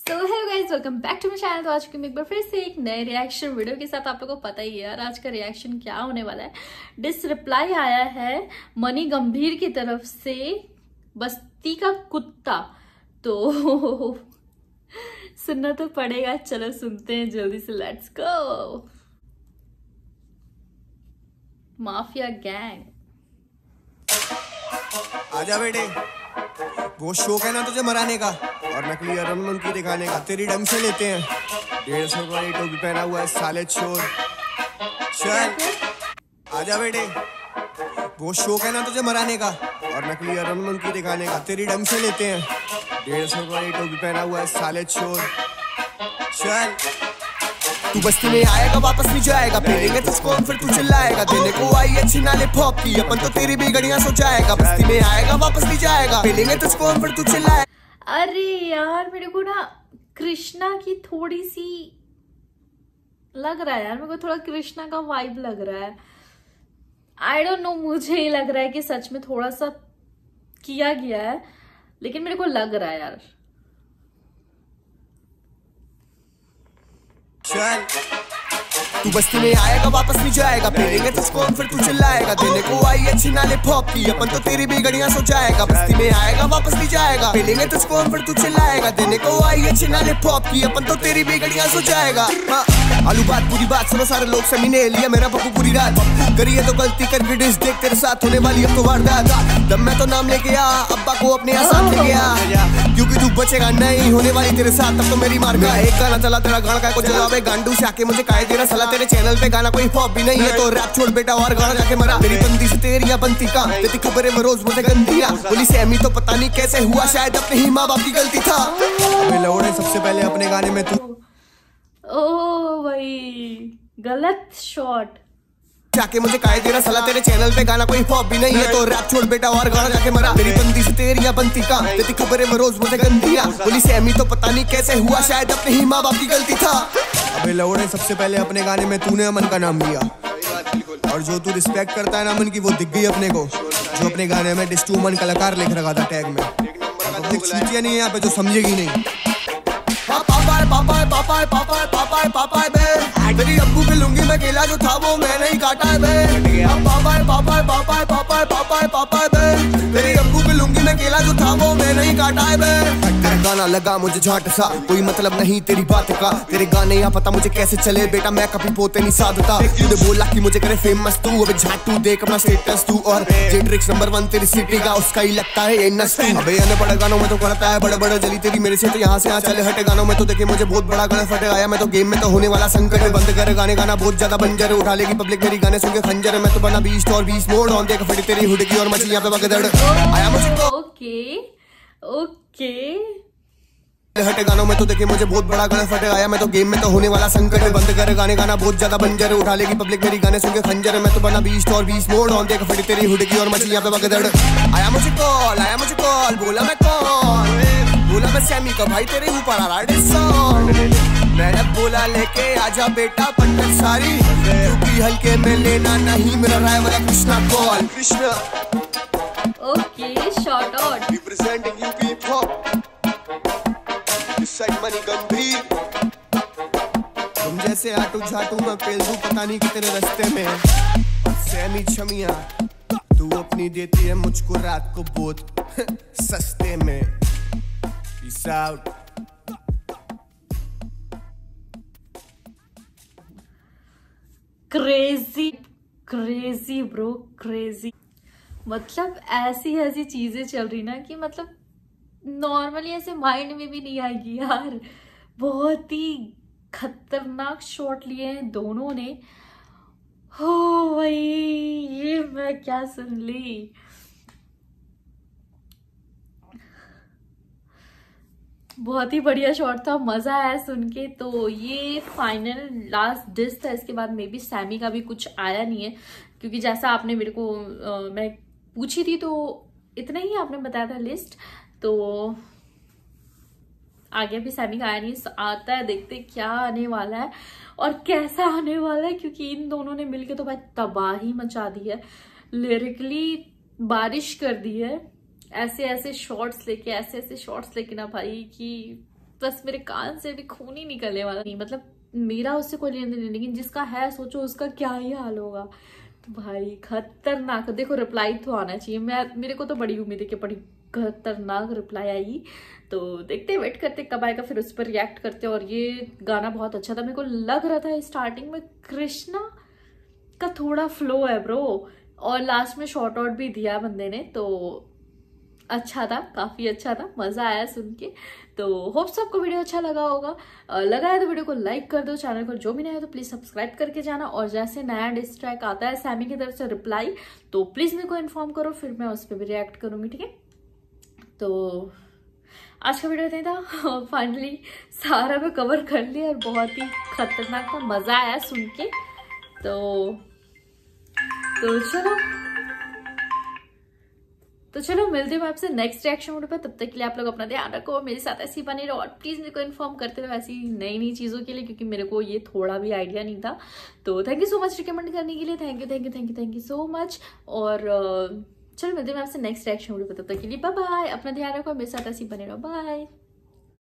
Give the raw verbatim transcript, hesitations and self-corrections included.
So hello guys, welcome back to my channel. तो आज की मैं एक बार फिर से एक नए रिएक्शन वीडियो के साथ आप लोगों को पता ही है यार आज का रिएक्शन क्या होने वाला है। डिस रिप्लाई आया है मनी गंभीर की तरफ से, बस्ती का कुत्ता। तो सुनना तो पड़ेगा, चलो सुनते हैं जल्दी से, लेट्स गो। माफिया गैंग आजा बेटे, वो शौक है ना तुझे मराने का और नकली अरनमन की दिखाने का, तेरी ढंग से लेते हैं। डेढ़ सौ का टोपी पहना हुआ है साले चोर। चल आजा बेटे, वो शौक है ना तुझे मराने का और नकली अरनमन की दिखाने का, तेरी ढंग से लेते हैं। डेढ़ सौ का टोपी पहना हुआ है साले चोर। चल तू बस्ती में आएगा वापस नहीं जाएगा, पेलेंगे तुझको फिर तू चिल्लाएगा। देने को आई है छिनाले फॉप की, अपन तो तेरी भी गड़ियां सो जाएगा। बस्ती में आएगा वापस नहीं जाएगा, पेलेंगे तुझको फिर तू चिल्लाएगा। अरे यार मेरे को ना कृष्णा की थोड़ी सी लग रहा है यार, मेरे को थोड़ा कृष्णा का वाइब लग रहा है। आई डोंट नो, मुझे ही लग रहा है कि सच में थोड़ा सा किया गया है, लेकिन मेरे को लग रहा है यार। चल तू बस्ती में आएगा वापस नहीं जाएगा, पेलेंगे तुझको फिर तू चिल्लाएगा। देने को आई है छिनाले फॉप की, अपन तो तेरी भी गड़ियां सो जाएगा। बस्ती में आएगा वापस नहीं जाएगा, पेलेंगे तुझको फिर तू चिल्लाएगा। देने को आई है छिनाले फॉप की, अपन तो तेरी भी गड़ियां सो जाएगा। आलू बात पूरी बात सुनो सारे लोग, समी ने लिया मेरा पप्पू पूरी रात। करी है तो गलती करके डिस देख तेरे साथ होने वाली अब तो वारदात। दम मैं तो नाम लेके आ, अब्बा को अपने यहाँ साथ लेके आ, क्योंकि तू बचेगा नहीं होने वाली तेरे साथ तब तो मेरी मार का। एक गाना चला तेरा गाना का को जवाब गांडू से आके मुझे काहे तेरा सलाह। तेरे चैनल पे गाना कोई फॉप भी नहीं है तो रैप छोड़ बेटा और गाना जाके मरा। मेरी बंदी से तेरी या बनती का तेरी खबरें में रोज मुझे गंदिया बोली सैमी, तो पता नहीं कैसे हुआ, शायद अपने ही माँ बाप की गलती था। अबे लौड़े सबसे पहले अपने गाने में तू ओ भाई गलत शॉट जाके मुझे काहे तेरा सलाह। तेरे चैनल पे गाना कोई फॉप भी नहीं है तो रैप छोड़ बेटा और गाना जाके मरा। मेरी बंदी से तेरी या बनती का तेरी खबरें में रोज मुझे गंदिया बोली सैमी, तो पता नहीं कैसे हुआ, शायद अपने ही माँ बाप की गलती था। अबे लौड़े सबसे पहले अपने गाने में तूने अमन का नाम लिया, और जो तू रिस्पेक्ट करता है ना अमन की वो दिख गई अपने को, जो अपने गाने में डिस टू अमन कलाकार लिख रखा था टैग में। छूटिया नहीं है यहाँ पे जो समझेगी नहीं। पापा पापा पापा पापा पापा पापा बे, तेरी अब्बू की लुंगी में केला जो था वो मैंने ही काटा है बे। पापा पापा पापा पापा पापा पापा बे, तेरी अब्बू की लुंगी में केला जो था वो मैंने ही काटा है बे। गाना लगा मुझे झाट सा, कोई मतलब नहीं तेरी बात का। तेरे गाने यहाँ पता मुझे कैसे चले बेटा, मैं कभी पोते नहीं साधता। तूने बोला कि मुझे करे फेमस तू, अबे झाटू देख अपना स्टेटस तू, और जेट्रिक्स नंबर वन तेरी सिटी का उसका ही लगता है ये नस तू। अबे आने बड़े गानों में तो करता है बड़े बड़े जली तेरी मेरे से, तो यहाँ से यहाँ चले हटे गानों में तो देखे मुझे बहुत बड़ा गलत फटे आया। मैं तो गेम में तो होने वाला संकट है, बंद कर गाने गाना बहुत ज्यादा बंजर उठा लेगी पब्लिक मेरी गाने सुन के खंजर। मैं तो बना बीस और बीस मोड़ ऑन देख फटी तेरी हुड की और मछलियां पे बगदड़ आया मुझे। ओके ओके हटे गानों में तो देखे मुझे बहुत बड़ा गलत फटे आया। मैं तो गेम में तो होने वाला संकट है, बंद कर गाने गाना बहुत ज्यादा बंजर उठा लेगी पब्लिक मेरी गाने सुन के खंजर। मैं तो बना बीस और बीस मोड़ ऑन देख फटी तेरी हुड की और मछलियां पे बगदड़ आया मुझे कॉल आया मुझे कॉल बोला मैं कौन, बोला मैं सैमी का भाई तेरे ऊपर आ रहा सॉन्ग। मैंने बोला लेके आजा बेटा पट्टन सारी, क्योंकि हल्के में लेना नहीं मेरा राय वाला Krishna call. Krishna okay shout out representing UP hip hop, this side money गंभीर। तुम जैसे आटू झाटू मैं पेल दूं पता नहीं कितने रास्ते में, और सैमी छमिया तू अपनी देती है मुझको रात को बहुत सस्ते में। Peace out. Crazy crazy bro crazy, मतलब ऐसी ऐसी चीजें चल रही ना कि मतलब नॉर्मली ऐसे माइंड में भी नहीं आएगी यार। बहुत ही खतरनाक शॉट लिए हैं दोनों ने। हो भाई ये मैं क्या सुन ली। बहुत ही बढ़िया शॉट था, मजा आया सुन के। तो ये फाइनल लास्ट डिस था, इसके बाद मे बी सैमी का भी कुछ आया नहीं है, क्योंकि जैसा आपने मेरे को आ, मैं पूछी थी तो इतना ही आपने बताया था लिस्ट। तो आगे भी सैमी का आया नहीं, आता है देखते क्या आने वाला है और कैसा आने वाला है, क्योंकि इन दोनों ने मिलके तो भाई तबाही मचा दी है, लिरिकली बारिश कर दी है। ऐसे ऐसे शॉट्स लेके ऐसे ऐसे शॉट्स लेके ना भाई कि बस मेरे कान से भी खून ही निकलने वाला नहीं, मतलब मेरा उससे कोई लेन देन नहीं, लेकिन जिसका है सोचो उसका क्या ही हाल होगा। तो भाई खतरनाक। देखो रिप्लाई तो आना चाहिए, मैं मेरे को तो बड़ी उम्मीद है कि बड़ी खतरनाक रिप्लाई आएगी। तो देखते वेट करते कब आएगा, फिर उस पर रिएक्ट करते। और ये गाना बहुत अच्छा था, मेरे को लग रहा था स्टार्टिंग में कृष्णा का थोड़ा फ्लो है ब्रो, और लास्ट में शॉर्ट आउट भी दिया बंदे ने, तो अच्छा था, काफी अच्छा था, मजा आया सुन के। तो होप सबको वीडियो अच्छा लगा होगा। लगा है तो वीडियो को लाइक कर दो, चैनल को जो भी नया है तो प्लीज सब्सक्राइब करके जाना। और जैसे नया डिस ट्रैक आता है सैमी की तरफ से रिप्लाई, तो प्लीज मेरे को इन्फॉर्म करो, फिर मैं उस पर भी रिएक्ट करूंगी, ठीक है। तो आज का वीडियो नहीं था, फाइनली सारा मैं कवर कर लिया और बहुत ही खतरनाक था, मजा आया सुन के। तो तो चलो तो चलो मिलते हैं आपसे नेक्स्ट रिएक्शन वीडियो पर। तब तक के लिए आप लोग अपना ध्यान रखो, मेरे साथ ऐसी बने रहो और प्लीज मेरे को इन्फॉर्म करते रहो ऐसी नई नई चीजों के लिए, क्योंकि मेरे को ये थोड़ा भी आइडिया नहीं था। तो thank you so much recommend करने के लिए, thank you thank you thank you thank you so much. और चलो मिलते हैं आपसे नेक्स्ट रिएक्शन वीडियो पर, तब तक के लिए बाय बाय, अपना ध्यान रखो, मेरे साथ ऐसी बने रहो, बाय।